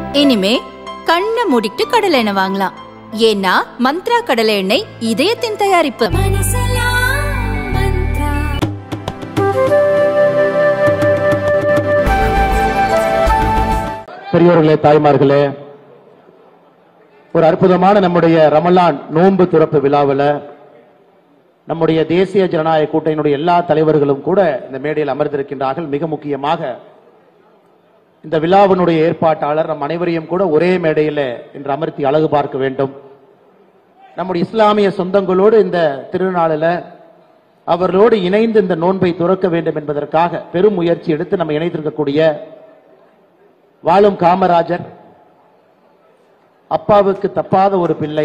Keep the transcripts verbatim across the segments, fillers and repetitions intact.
இனிமே கண்ணை மூடிட்டு கடலை எண்ணெய் வாங்கலாம். ஏன்னா மந்த்ரா கடலை எண்ணெய் இதயத்தின் தயாரிப்பு. பெரியோர்களே, தாய்மார்களே, ஒரு அற்புதமான நம்முடைய ரமலான் நோன்பு திறப்பு விழாவில் நம்முடைய தேசிய ஜனநாயக கூட்டணியினுடைய எல்லா தலைவர்களும் கூட இந்த மேடையில் அமர்ந்திருக்கின்றார்கள். மிக முக்கியமாக இந்த விழாவினுடைய ஏற்பாட்டாளர் நம் அனைவரையும் கூட ஒரே மேடையில் இன்று அமர்த்தி அழகு பார்க்க வேண்டும். நம்முடைய இஸ்லாமிய சொந்தங்களோடு இந்த திருநாளில் அவர்களோடு இணைந்து இந்த நோன்பை துறக்க வேண்டும் என்பதற்காக பெரும் முயற்சி எடுத்து நம்ம இணைத்திருக்கக்கூடிய வாழும் காமராஜர், அப்பாவுக்கு தப்பாத ஒரு பிள்ளை,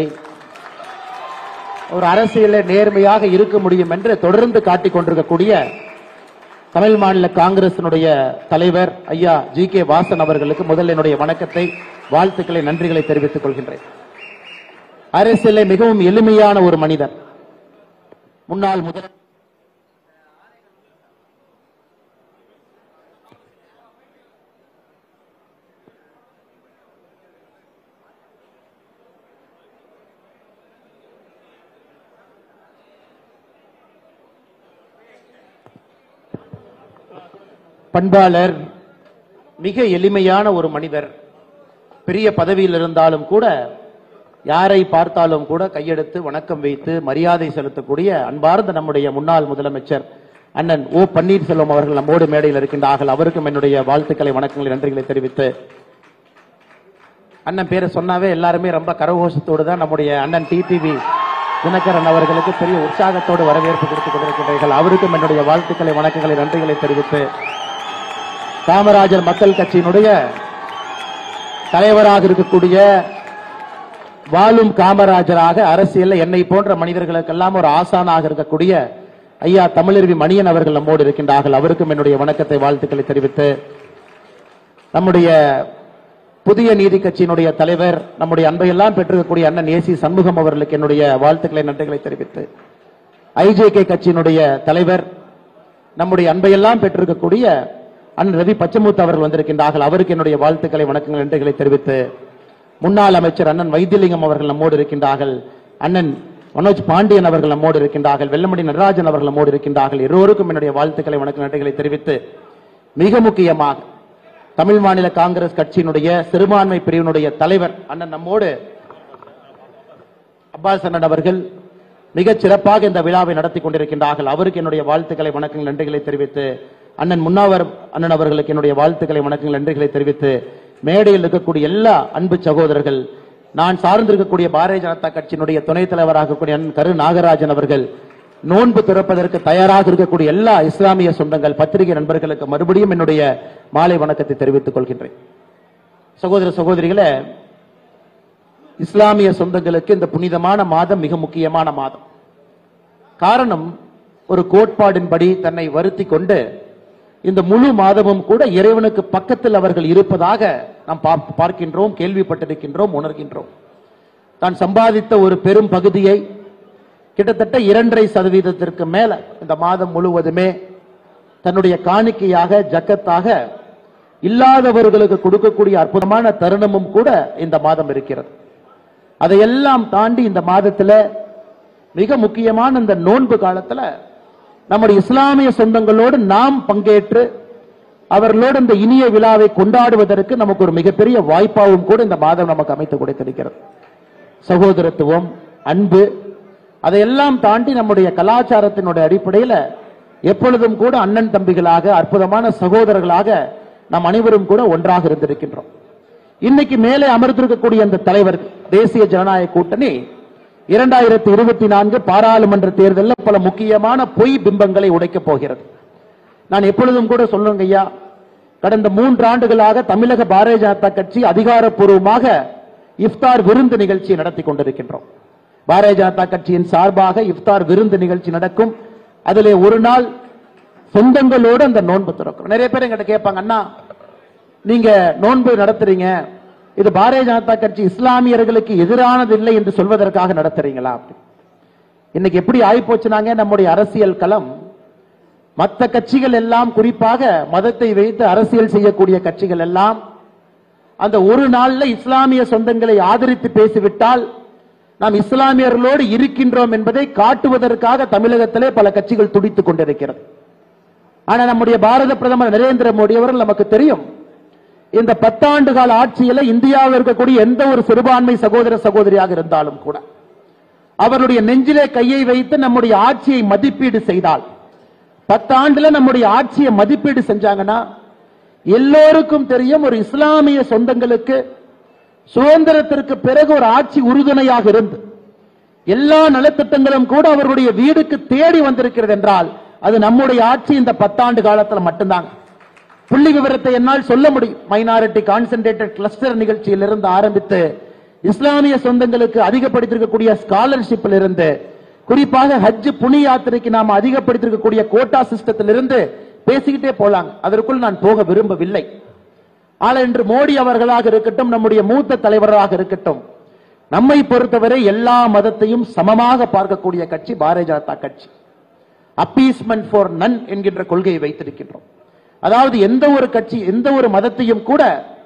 ஒரு அரசியலில் நேர்மையாக இருக்க முடியும் என்று தொடர்ந்து காட்டிக் கொண்டிருக்கக்கூடிய தமிழ் மாநில காங்கிரசினுடைய தலைவர் ஐயா ஜி கே வாசன் அவர்களுக்கு முதல் என்னுடைய வணக்கத்தை, வாழ்த்துக்களை, நன்றிகளை தெரிவித்துக் கொள்கின்றேன். அரசியலில் மிகவும் எளிமையான ஒரு மனிதர், முன்னாள் முதல் பண்பாளர், மிக எளிமையான ஒரு மனிதர். பெரிய பதவியில் இருந்தாலும் கூட யாரை பார்த்தாலும் கூட கையெடுத்து வணக்கம் வைத்து மரியாதை செலுத்தக்கூடிய அன்பார்ந்த நம்முடைய முன்னாள் முதலமைச்சர் அண்ணன் ஓ பன்னீர்செல்வம் அவர்கள் நம்மோடு மேடையில் இருக்கின்றார்கள். அவருக்கும் என்னுடைய வாழ்த்துக்களை, வணக்கங்களை, நன்றிகளை தெரிவித்து, அண்ணன் பேரை சொன்னாவே எல்லாருமே ரொம்ப கரகோஷத்தோடு தான் நம்முடைய அண்ணன் டிடிவி தினகரன் அவர்களுக்கு பெரிய உற்சாகத்தோடு வரவேற்பு கொடுத்துக் கொண்டிருக்கின்றீர்கள். அவருக்கும் என்னுடைய வாழ்த்துக்களை, வணக்கங்களை, நன்றிகளை தெரிவித்து, காமராஜர் மக்கள் கட்சியினுடைய தலைவராக இருக்கக்கூடிய வாழும் காமராஜராக அரசியல் என்னை போன்ற மனிதர்களுக்கெல்லாம் ஒரு ஆசானாக இருக்கக்கூடிய ஐயா தமிழருவி மணியன் அவர்கள் நம்மோடு இருக்கின்றார்கள். அவருக்கும் என்னுடைய வணக்கத்தை, வாழ்த்துக்களை தெரிவித்து, நம்முடைய புதிய நீதி கட்சியினுடைய தலைவர், நம்முடைய அன்பையெல்லாம் பெற்றிருக்கக்கூடிய அண்ணன் ஏசி சண்முகம் அவர்களுக்கு என்னுடைய வாழ்த்துக்களை, நன்றிகளை தெரிவித்து, ஐஜேகே கட்சியினுடைய தலைவர், நம்முடைய அன்பையெல்லாம் பெற்றிருக்கக்கூடிய அண்ணன் ரவி பச்சமுத்து அவர்கள் வந்திருக்கின்றார்கள். அவருக்கு என்னுடைய வாழ்த்துக்களை, வணக்கங்கள், நன்றிகளை தெரிவித்து, முன்னாள் அமைச்சர் அண்ணன் வைத்தியலிங்கம் அவர்கள் நம்மோடு இருக்கின்றார்கள். அண்ணன் மனோஜ் பாண்டியன் அவர்கள் நம்மோடு இருக்கின்றார்கள். வெள்ளமணி நடராஜன் அவர்கள் நம்மோடு இருக்கின்றார்கள். எல்லோருக்கும் என்னுடைய வாழ்த்துக்களை, வணக்க நன்றிகளை தெரிவித்து, மிக முக்கியமாக தமிழ் மாநில காங்கிரஸ் கட்சியினுடைய சிறுபான்மை பிரிவினுடைய தலைவர் அண்ணன் நம்மோடு அப்பாஸ் அண்ணன் அவர்கள் மிகச் சிறப்பாக இந்த விழாவை நடத்தி கொண்டிருக்கின்றார்கள். அவருக்கு என்னுடைய வாழ்த்துக்களை, வணக்கங்கள், நன்றிகளை தெரிவித்து, அண்ணன் முன்னாவர் அண்ணன் அவர்களுக்கு என்னுடைய வாழ்த்துக்களை, வணக்கங்கள், நன்றிகளை தெரிவித்து, மேடையில் இருக்கக்கூடிய எல்லா அன்பு சகோதரர்கள், நான் சார்ந்திருக்கக்கூடிய பாரதிய ஜனதா கட்சியினுடைய துணைத் தலைவராக கூடிய அண்ணன் கரு நாகராஜன் அவர்கள், நோன்பு திறப்பதற்கு தயாராக இருக்கக்கூடிய எல்லா இஸ்லாமிய சொந்தங்கள், பத்திரிகை நண்பர்களுக்கு மறுபடியும் என்னுடைய மாலை வணக்கத்தை தெரிவித்துக் கொள்கின்றேன். சகோதர சகோதரிகளே, இஸ்லாமிய சொந்தங்களுக்கு இந்த புனிதமான மாதம் மிக முக்கியமான மாதம். காரணம், ஒரு கோட்பாடின்படி தன்னை வருத்தி கொண்டு இந்த முழு மாதமும் கூட இறைவனுக்கு பக்கத்தில் அவர்கள் இருப்பதாக நாம் பார்க்கின்றோம், கேள்விப்பட்டிருக்கின்றோம், உணர்கின்றோம். தான் சம்பாதித்த ஒரு பெரும் பகுதியை, கிட்டத்தட்ட இரண்டரை சதவீதத்திற்கு மேல இந்த மாதம் முழுவதுமே தன்னுடைய காணிக்கையாக, ஜக்கத்தாக இல்லாதவர்களுக்கு கொடுக்கக்கூடிய அற்புதமான தருணமும் கூட இந்த மாதம் இருக்கிறது. அதையெல்லாம் தாண்டி இந்த மாதத்தில் மிக முக்கியமான இந்த நோன்பு காலத்துல நம்முடைய இஸ்லாமிய சொந்தங்களோடு நாம் பங்கேற்று அவர்களோடு இந்த இனிய விழாவை கொண்டாடுவதற்கு நமக்கு ஒரு மிகப்பெரிய வாய்ப்பாகவும் கூட இந்த மாதம் நமக்கு அமைத்து கொடுத்திருக்கிறது. சகோதரத்துவம், அன்பு, அதையெல்லாம் தாண்டி நம்முடைய கலாச்சாரத்தினுடைய அடிப்படையில் எப்பொழுதும் கூட அண்ணன் தம்பிகளாக, அற்புதமான சகோதரர்களாக நாம் அனைவரும் கூட ஒன்றாக இருந்திருக்கின்றோம். இன்னைக்கு மேலே அமர்ந்திருக்கக்கூடிய அந்த தலைவர், தேசிய ஜனநாயக கூட்டணி இரண்டாயிரத்தி இருபத்தி நான்கு பாராளுமன்ற தேர்தலில் பல முக்கியமான பொய் பிம்பங்களை உடைக்கப் போகிறது. நான் எப்பொழுதும் கூட சொல்லுங்க ஐயா, கடந்த மூன்று ஆண்டுகளாக தமிழக பாரதிய ஜனதா கட்சி அதிகாரப்பூர்வமாக இஃப்தார் விருந்து நிகழ்ச்சியை நடத்தி கொண்டிருக்கின்றோம். பாரதிய ஜனதா கட்சியின் சார்பாக இஃப்தார் விருந்து நிகழ்ச்சி நடக்கும். அதிலே ஒரு நாள் சொந்தங்களோடு அந்த நோன்பு திறக்கும். நிறைய பேர் எங்கிட்ட கேட்பாங்க, அண்ணா நீங்க நோன்பு நடத்துறீங்க, இது பாரதிய ஜனதா கட்சி இஸ்லாமியர்களுக்கு எதிரானது இல்லை என்று சொல்வதற்காக நடத்துறீங்களா? இன்னைக்கு எப்படி ஆயிப்போச்சுனாங்க நம்முடைய அரசியல் களம், மற்ற கட்சிகள் எல்லாம், குறிப்பாக மதத்தை வைத்து அரசியல் செய்யக்கூடிய கட்சிகள் எல்லாம் அந்த ஒரு நாள்ல இஸ்லாமிய சொந்தங்களை ஆதரித்து பேசிவிட்டால் நாம் இஸ்லாமியர்களோடு இருக்கின்றோம் என்பதை காட்டுவதற்காக தமிழகத்திலே பல கட்சிகள் துடித்துக் கொண்டிருக்கிறது. ஆனா நம்முடைய பாரத பிரதமர் நரேந்திர மோடி அவர்கள் நமக்கு தெரியும், இந்த பத்தாண்டு கால ஆட்சியில இந்தியாவில் இருக்கக்கூடிய எந்த ஒரு சிறுபான்மை சகோதர சகோதரியாக இருந்தாலும் கூட அவருடைய நெஞ்சிலே கையை வைத்து நம்முடைய ஆட்சியை மதிப்பீடு செய்தால், பத்தாண்டுல நம்முடைய ஆட்சியை மதிப்பீடு செஞ்சாங்கன்னா எல்லோருக்கும் தெரியும், ஒரு இஸ்லாமிய சொந்தங்களுக்கு சுதந்திரத்திற்கு பிறகு ஒரு ஆட்சி உறுதுணையாக இருந்து எல்லா நலத்திட்டங்களும் கூட அவருடைய வீடுக்கு தேடி வந்திருக்கிறது என்றால் அது நம்முடைய ஆட்சி இந்த பத்தாண்டு காலத்தில் மட்டும்தான். புள்ளி விவரத்தை என்னால் சொல்ல முடியும். மைனாரிட்டி கான்சென்ட்ரேட்டட் கிளஸ்டர் நிகழ்ச்சியில் இருந்து ஆரம்பித்து இஸ்லாமிய சொந்தங்களுக்கு அதிகப்படுத்திருக்கக்கூடிய ஸ்காலர்ஷிப்பில் இருந்து, குறிப்பாக ஹஜ் புனி யாத்திரைக்கு நாம் அதிகப்படுத்திருக்கக்கூடிய கோட்டா சிஸ்டத்தில் இருந்து பேசிக்கிட்டே போலாங்க. அதற்குள் நான் போக விரும்பவில்லை. ஆனால் இன்று மோடி அவர்களாக இருக்கட்டும், நம்முடைய மூத்த தலைவராக இருக்கட்டும், நம்மை பொறுத்தவரை எல்லா மதத்தையும் சமமாக பார்க்கக்கூடிய கட்சி பாரதிய ஜனதா கட்சி. அப்பீஸ்மென்ட் ஃபார் நன் என்கின்ற கொள்கையை வைத்திருக்கின்றோம். அதாவது எந்த ஒரு கட்சி எந்த ஒரு மதத்தையும் கூட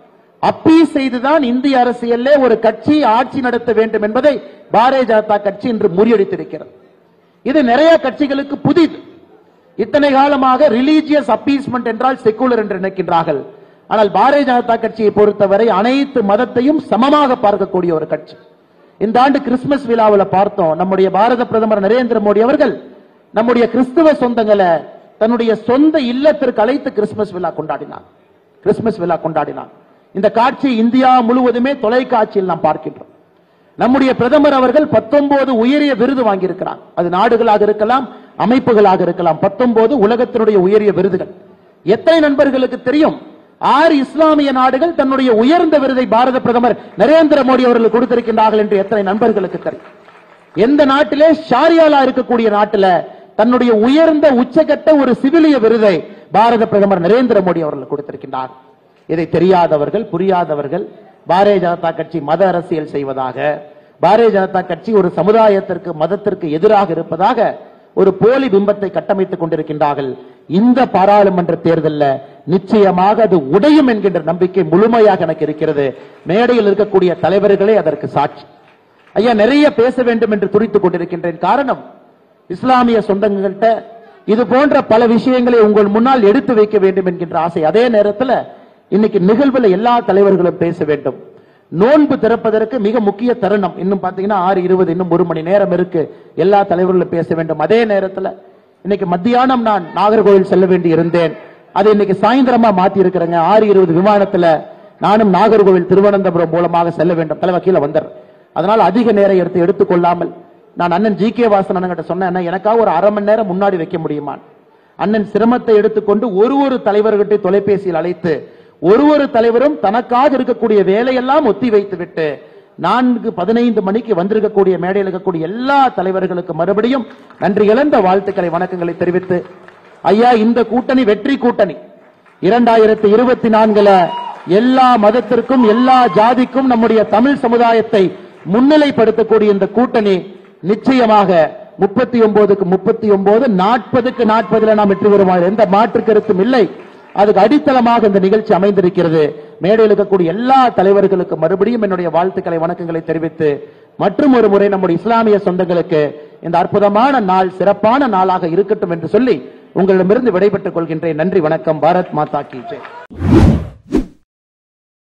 அப்பீஸ் செய்துதான் இந்திய அரசியலே ஒரு கட்சி ஆட்சி நடத்த வேண்டும் என்பதை பாரதிய ஜனதா கட்சி இன்று முறியடித்திருக்கிறது. இது நிறைய கட்சிகளுக்கு புதிது. இத்தனை காலமாக ரிலீஜியஸ் அப்பீஸ்மென்ட் என்றால் செக்குலர் என்று நினைக்கின்றார்கள். ஆனால் பாரதிய ஜனதா கட்சியை பொறுத்தவரை அனைத்து மதத்தையும் சமமாக பார்க்கக்கூடிய ஒரு கட்சி. இந்த ஆண்டு கிறிஸ்துமஸ் விழாவில் பார்த்தோம், நம்முடைய பாரத பிரதமர் நரேந்திர மோடி அவர்கள் நம்முடைய கிறிஸ்துவ சொந்தங்களை தன்னுடைய சொந்த இல்லத்திற்கு அழைத்து கிறிஸ்துமஸ் விழா கொண்டாடினார். கிறிஸ்துமஸ் விழா கொண்டாடினார். இந்த காட்சி இந்தியா முழுவதுமே தொலைக்காட்சியில் நாம் பார்க்கின்றோம். நம்முடைய பிரதமர் அவர்கள் பத்தொன்பது உயரிய விருது வாங்கியிருக்கிறார். அது நாடுகளாக இருக்கலாம், அமைப்புகளாக இருக்கலாம். பத்தொன்பது உலகத்தினுடைய உயரிய விருதுகள். எத்தனை நண்பர்களுக்கு தெரியும், ஆறு இஸ்லாமிய நாடுகள் தன்னுடைய உயர்ந்த விருதை பாரத பிரதமர் நரேந்திர மோடி அவர்கள் கொடுத்திருக்கின்றார்கள் என்று எத்தனை நண்பர்களுக்கு தெரியும். எந்த நாட்டிலே ஷாரியாலா இருக்கக்கூடிய நாட்டில் தன்னுடைய உயர்ந்த உச்சகட்ட ஒரு சிவிலிய விருதை பாரத பிரதமர் நரேந்திர மோடி அவர்கள் கொடுத்திருக்கின்றார். இதை தெரியாதவர்கள், புரியாதவர்கள் பாரதிய ஜனதா கட்சி மத அரசியல் செய்வதாக, பாரதிய ஜனதா கட்சி ஒரு சமுதாயத்திற்கு மதத்திற்கு எதிராக இருப்பதாக ஒரு போலி பிம்பத்தை கட்டமைத்துக் கொண்டிருக்கின்றார்கள். இந்த பாராளுமன்ற தேர்தலில் நிச்சயமாக அது உடையும் என்கின்ற நம்பிக்கை முழுமையாக எனக்கு இருக்கிறது. மேடையில் இருக்கக்கூடிய தலைவர்களே அதற்கு சாட்சி. ஐயா, நிறைய பேச வேண்டும் என்று துடித்துக் கொண்டிருக்கின்றேன். காரணம், இஸ்லாமிய சொந்தங்கள்கிட்ட இது போன்ற பல விஷயங்களை உங்கள் முன்னால் எடுத்து வைக்க வேண்டும் என்கின்ற ஆசை. அதே நேரத்தில் இன்னைக்கு நிகழ்வுல எல்லா தலைவர்களும் பேச வேண்டும். நோன்பு திறப்பதற்கு மிக முக்கிய தருணம். இன்னும் பாத்தீங்கன்னா ஆறு இருபது இன்னும் ஒரு மணி நேரம் இருக்கு. எல்லா தலைவர்களும் பேச வேண்டும். அதே நேரத்தில் இன்னைக்கு மத்தியானம் நான் நாகர்கோவில் செல்ல வேண்டி இருந்தேன். அதை இன்னைக்கு சாயந்தரமா மாத்தி இருக்கிறேங்க. ஆறு இருபது விமானத்துல நானும் நாகர்கோவில் திருவனந்தபுரம் மூலமாக செல்ல வேண்டும். தலைவர் கீழே வந்தார். அதனால அதிக நேரம் எடுத்து எடுத்துக்கொள்ளாமல் நான் அண்ணன் ஜி கே வாசன் அண்ணன் சொன்னேன், எனக்காக ஒரு அரை மணி நேரம் முன்னாடி வைக்க முடியுமா? அண்ணன் சிரமத்தை எடுத்துக்கொண்டு ஒரு ஒரு தலைவர்கிட்ட தொலைபேசியில் அழைத்து ஒரு ஒரு தலைவரும் தனக்காக இருக்கக்கூடிய வேலையெல்லாம் ஒத்தி வைத்து விட்டு நான்கு பதினைந்து மணிக்கு வந்திருக்கக்கூடிய மேடையில் இருக்கக்கூடிய எல்லா தலைவர்களுக்கு மறுபடியும் நன்றி இழந்த வாழ்த்துக்களை வணக்கங்களை தெரிவித்து, ஐயா, இந்த கூட்டணி வெற்றி கூட்டணி. இரண்டாயிரத்தி இருபத்தி நான்குல எல்லா மதத்திற்கும் எல்லா ஜாதிக்கும் நம்முடைய தமிழ் சமுதாயத்தை முன்னிலைப்படுத்தக்கூடிய இந்த கூட்டணி நிச்சயமாக முப்பத்தி ஒன்பதுக்கு முப்பத்தி ஒன்பது நாற்பதுக்கு நாற்பதுல நாம் வெற்றி பெறுவோம். எந்த மாற்று கருத்தும் இல்லை. அதுக்கு அடித்தளமாக இந்த நிகழ்ச்சி அமைந்திருக்கிறது. மேடையில் இருக்கக்கூடிய எல்லா தலைவர்களுக்கு மறுபடியும் என்னுடைய வாழ்த்துக்களை வணக்கங்களை தெரிவித்து, மற்றும் ஒரு முறை நம்முடைய இஸ்லாமிய சொந்தங்களுக்கு இந்த அற்புதமான நாள் சிறப்பான நாளாக இருக்கட்டும் என்று சொல்லி உங்களிடமிருந்து விடைபெற்றுக் கொள்கின்றேன். நன்றி, வணக்கம். பாரத் மாதா கி ஜெய்.